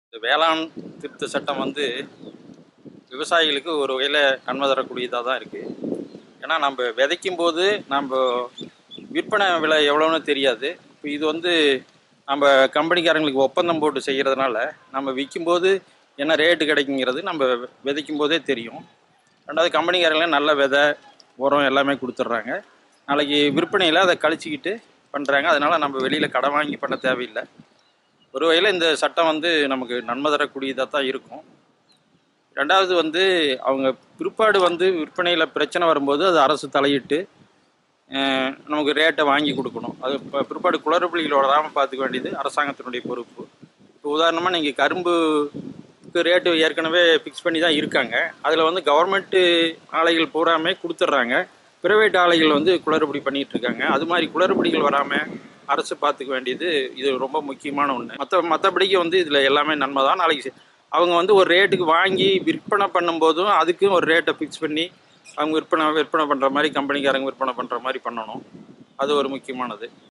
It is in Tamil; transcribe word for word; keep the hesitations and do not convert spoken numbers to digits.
இந்த வேளாண் திருத்த சட்டம் வந்து விவசாயிகளுக்கு ஒரு வகையில் நன்மை தரக்கூடியதாக தான் இருக்குது. ஏன்னா நம்ம விதைக்கும் போது நம்ம விற்பனை விலை எவ்வளோன்னு தெரியாது. இப்போ இது வந்து நம்ம கம்பெனிக்காரங்களுக்கு ஒப்பந்தம் போட்டு செய்கிறதுனால நம்ம விற்கும்போது என்ன ரேட்டு கிடைக்குங்கிறது நம்ம விதைக்கும் போதே தெரியும். ரெண்டாவது கம்பெனிக்காரங்களே நல்ல விதை உரம் எல்லாமே கொடுத்துட்றாங்க. நாளைக்கு விற்பனையில் அதை கழிச்சிக்கிட்டு பண்ணுறாங்க. அதனால் நம்ம வெளியில் கடன் வாங்கி பண்ண தேவையில்லை. ஒரு வகையில் இந்த சட்டம் வந்து நமக்கு நன்மை தரக்கூடியதாக தான் இருக்கும். ரெண்டாவது வந்து அவங்க பிற்பாடு வந்து விற்பனையில் பிரச்சனை வரும்போது அது அரசு தலையிட்டு நமக்கு ரேட்டை வாங்கி கொடுக்கணும். அது இப்போ பிற்பாடு குளறுபடிகள் வராமல் பார்த்துக்க வேண்டியது அரசாங்கத்தினுடைய பொறுப்பு. இப்போ உதாரணமாக நீங்கள் கரும்புக்கு ரேட்டு ஏற்கனவே ஃபிக்ஸ் பண்ணி தான் இருக்காங்க. அதில் வந்து கவர்மெண்ட்டு ஆலைகள் பூராமே கொடுத்துட்றாங்க. பிரைவேட் ஆலைகள் வந்து குளறுபடி பண்ணிகிட்டு இருக்காங்க. அது மாதிரி குளறுபடிகள் வராமல் அரசு பார்த்துக்க வேண்டியது இது ரொம்ப முக்கியமான ஒன்று. மற்ற மற்றபடிக்கு வந்து இதில் எல்லாமே நன்மை தான். நாளைக்கு அவங்க வந்து ஒரு ரேட்டுக்கு வாங்கி விற்பனை பண்ணும்போதும் அதுக்கும் ஒரு ரேட்டை ஃபிக்ஸ் பண்ணி அவங்க விற்பனை விற்பனை பண்ணுற மாதிரி கம்பெனிக்காரங்க விற்பனை பண்ணுற மாதிரி பண்ணணும். அது ஒரு முக்கியமானது.